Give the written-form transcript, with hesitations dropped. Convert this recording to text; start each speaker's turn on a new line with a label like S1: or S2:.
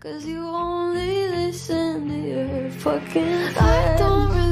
S1: 'cause you only listen to your fucking friends. I don't really